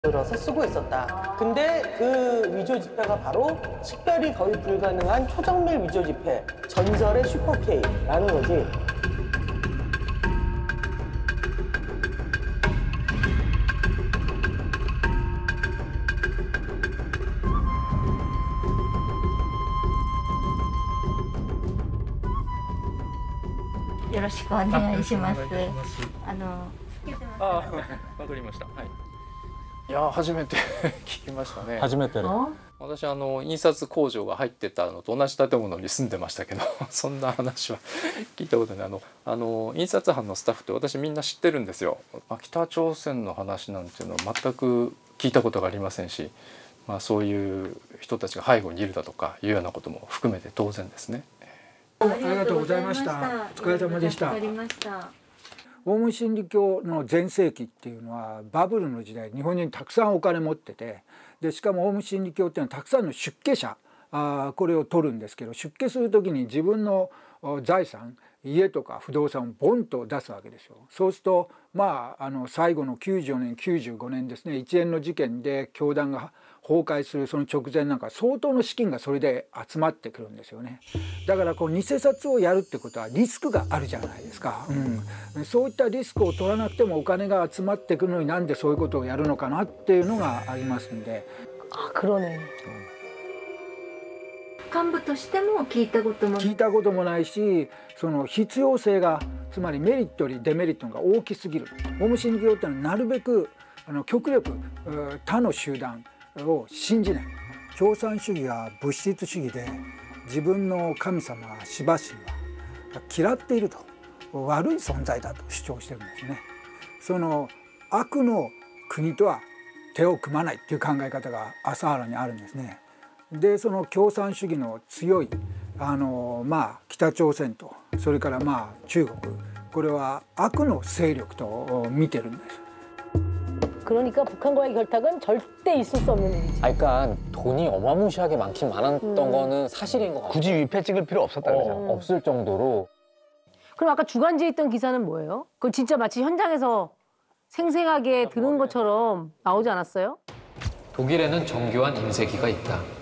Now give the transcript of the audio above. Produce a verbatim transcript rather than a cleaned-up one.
들어서 쓰고 있었다. 근데 그 위조 지폐가 바로 식별이 거의 불가능한 초정밀 위조 지폐, 전설의 슈퍼K라는 거지. よろしくお願いします。あの、 あ、わかりました。はい。いや初めて聞きましたね。 初めて。 私あの印刷工場が入ってたのと同じ建物に住んでましたけど、そんな話は聞いたことない。あのあの印刷班のスタッフって私みんな知ってるんですよ。まあ、北朝鮮の話なんていうのは全く聞いたことがありませんし、まあそういう人たちが背後にいるだとかいうようなことも含めて当然ですね。 ありがとうございました。お疲れ様でした。オウム真理教の全盛期っていうのはバブルの時代、日本人たくさんお金持ってて、でしかもオウム真理教っていうのはたくさんの出家者あこれを取るんですけど、出家する時に自分の財産、家とか不動産をボンと出すわけですよ。そうするとまああの最後のきゅうじゅうよねんきゅうじゅうごねんですね、一連の事件で教団が崩壊するその直前なんか相当の資金がそれで集まってくるんですよね。だからこう偽札をやるってことはリスクがあるじゃないですか、うん、そういったリスクを取らなくてもお金が集まってくるのになんでそういうことをやるのかなっていうのがありますんで。 あ、그러네。 幹部としても聞いたことも聞いたこともないし、その必要性がつまりメリットよりデメリットが大きすぎる。オウム真理教ってのはなるべくあの極力他の集団を信じない。共産主義は物質主義で自分の神様シバ神は嫌っていると、悪い存在だと主張してるんですね。その悪の国とは手を組まないっていう考え方が麻原にあるんですね。でその共産主義の強いあのまあ北朝鮮とそれからまあ中国、これは悪の勢力と見てるんです。 그러니까 북한과의 결탁은 절대 있을 수 없는 일이지. 아, 그러니까 돈이 어마무시하게 많긴 많았던 음. 거는 사실인 것 같아요. 굳이 위패 찍을 필요 없었다 그러죠. 어, 없을 정도로. 그럼 아까 주간지에 있던 기사는 뭐예요? 그건 진짜 마치 현장에서 생생하게 들은 것처럼 나오지 않았어요? 독일에는 정교한 인쇄기가 있다.